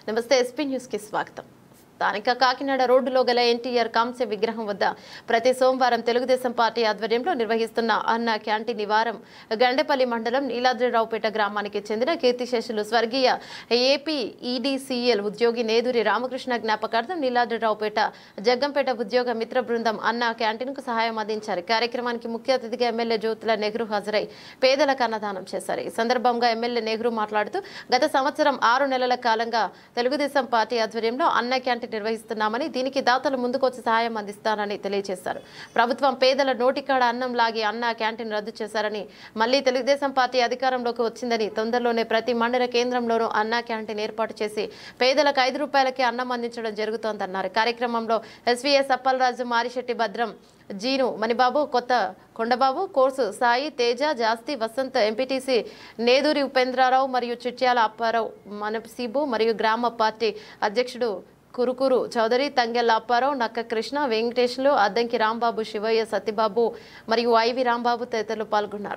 నమస్తే SP news కి స్వాగతం. స్థానిక కాకినాడ రోడ్డులో గల ఎన్టీఆర్ కాంస్య విగ్రహం వద్ద ప్రతి సోమవారం తెలుగుదేశం పార్టీ ఆధ్వర్యంలో నిర్వహిస్తున్న అన్న క్యాంటీన్ నివారం గండేపల్లి మండలం నీలాద్రిరావుపేట గ్రామానికి చెందిన కీర్తిశేషులు స్వర్గీయ ఏపీ ఈడీసీఎల్ ఉద్యోగి నేదురి రామకృష్ణ జ్ఞాపకార్థం నీలాద్రిరావుపేట జగ్గంపేట ఉద్యోగ మిత్ర బృందం అన్న క్యాంటీన్ కు సహాయం అందించారు. కార్యక్రమానికి ముఖ్య అతిథిగా ఎమ్మెల్యే జ్యోతుల నెహ్రూ హాజరై పేదలకు అన్నదానం చేశారు. ఈ సందర్భంగా ఎమ్మెల్యే నెహ్రూ మాట్లాడుతూ గత సంవత్సరం 6 నెలల కాలంగా తెలుగుదేశం పార్టీ ఆధ్వర్యంలో అన్న క్యాంటీన్ నిర్వహిస్తున్నామని, దీనికి దాతలు ముందుకొచ్చి సహాయం అందిస్తారని తెలియజేశారు. ప్రభుత్వం పేదల నోటికాడ అన్నం లాగి అన్న క్యాంటీన్ రద్దు చేశారని, మళ్లీ తెలుగుదేశం పార్టీ అధికారంలోకి వచ్చిందని తొందరలోనే ప్రతి మండల కేంద్రంలోనూ అన్న క్యాంటీన్ ఏర్పాటు చేసి పేదలకు 5 రూపాయలకే అన్నం అందించడం జరుగుతోందన్నారు. కార్యక్రమంలో ఎస్వీఎస్ అప్పలరాజు, మారిశెట్టి భద్రం, జీను, మణిబాబు, కొత్త కొండబాబు, కోర్సు సాయి, తేజ, జాస్తి, వసంత్, ఎంపీటీసీ నేదూరి ఉపేంద్రరావు మరియు చిట్యాల అప్పారావు, మనసీబు మరియు గ్రామ పార్టీ అధ్యక్షుడు కురుకురు చౌదరి, తంగెల్ల అప్పారావు, నక్క కృష్ణ, వెంకటేశ్లు, అద్దంకి రాంబాబు, శివయ్య, సత్యబాబు మరియు ఐవి రాంబాబు తదితరులు పాల్గొన్నారు.